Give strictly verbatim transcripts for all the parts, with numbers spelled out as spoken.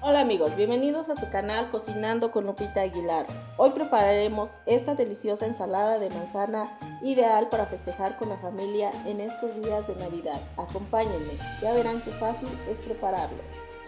Hola amigos, bienvenidos a tu canal Cocinando con Lupita Aguilar. Hoy prepararemos esta deliciosa ensalada de manzana ideal para festejar con la familia en estos días de Navidad. Acompáñenme, ya verán qué fácil es prepararlo.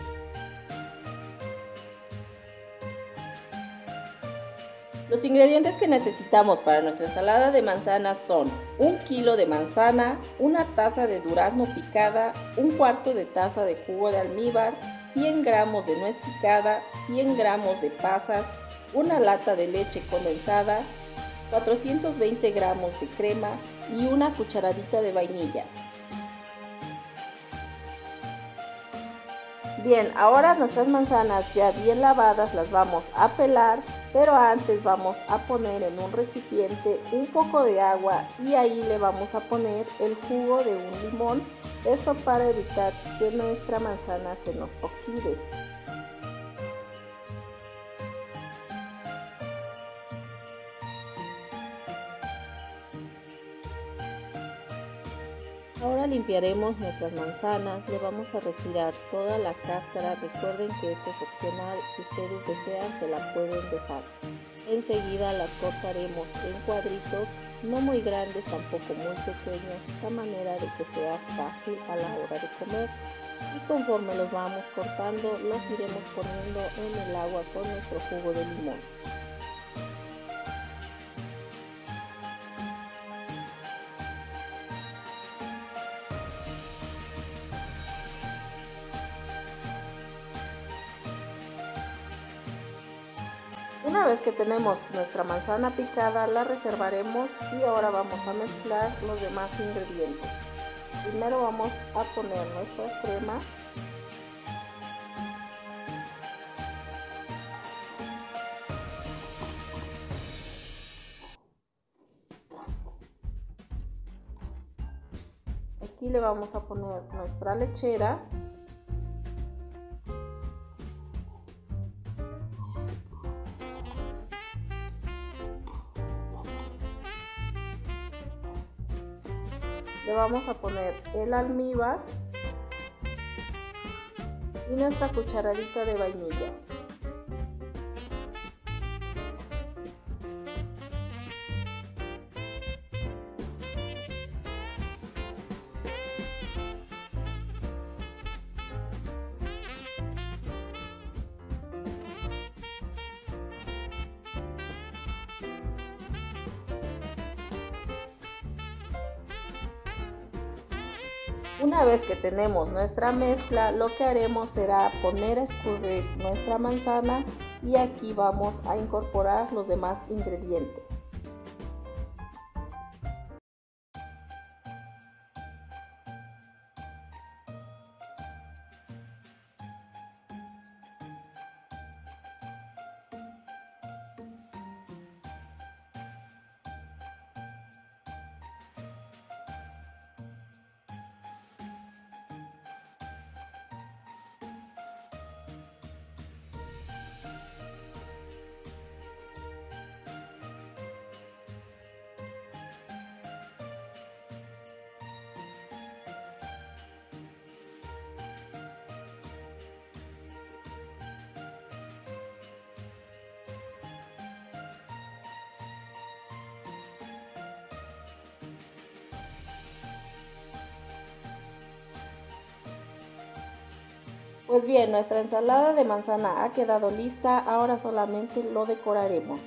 Los ingredientes que necesitamos para nuestra ensalada de manzanas son un kilo de manzana, una taza de durazno picada, un cuarto de taza de jugo de almíbar, cien gramos de nuez picada, cien gramos de pasas, una lata de leche condensada, cuatrocientos veinte gramos de crema y una cucharadita de vainilla. Bien, ahora nuestras manzanas ya bien lavadas las vamos a pelar, pero antes vamos a poner en un recipiente un poco de agua y ahí le vamos a poner el jugo de un limón, esto para evitar que nuestra manzana se nos oxide. Ahora limpiaremos nuestras manzanas, le vamos a retirar toda la cáscara, recuerden que esto es opcional, si ustedes desean se la pueden dejar. Enseguida las cortaremos en cuadritos, no muy grandes tampoco muy pequeños, de esta manera de que sea fácil a la hora de comer. Y conforme los vamos cortando, los iremos poniendo en el agua con nuestro jugo de limón. Una vez que tenemos nuestra manzana picada, la reservaremos y ahora vamos a mezclar los demás ingredientes. Primero vamos a poner nuestra crema. Aquí le vamos a poner nuestra lechera. Le vamos a poner el almíbar y nuestra cucharadita de vainilla. Una vez que tenemos nuestra mezcla, lo que haremos será poner a escurrir nuestra manzana y aquí vamos a incorporar los demás ingredientes. Pues bien, nuestra ensalada de manzana ha quedado lista, ahora solamente lo decoraremos.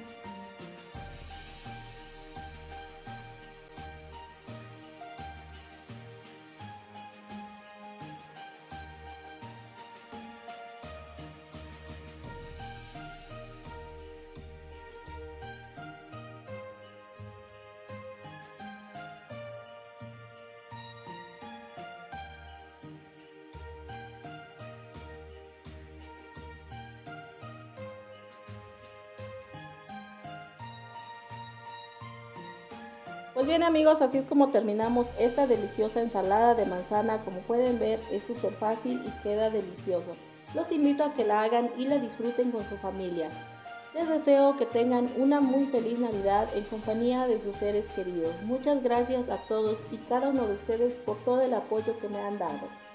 Pues bien amigos, así es como terminamos esta deliciosa ensalada de manzana. Como pueden ver, es súper fácil y queda delicioso. Los invito a que la hagan y la disfruten con su familia. Les deseo que tengan una muy feliz Navidad en compañía de sus seres queridos. Muchas gracias a todos y cada uno de ustedes por todo el apoyo que me han dado.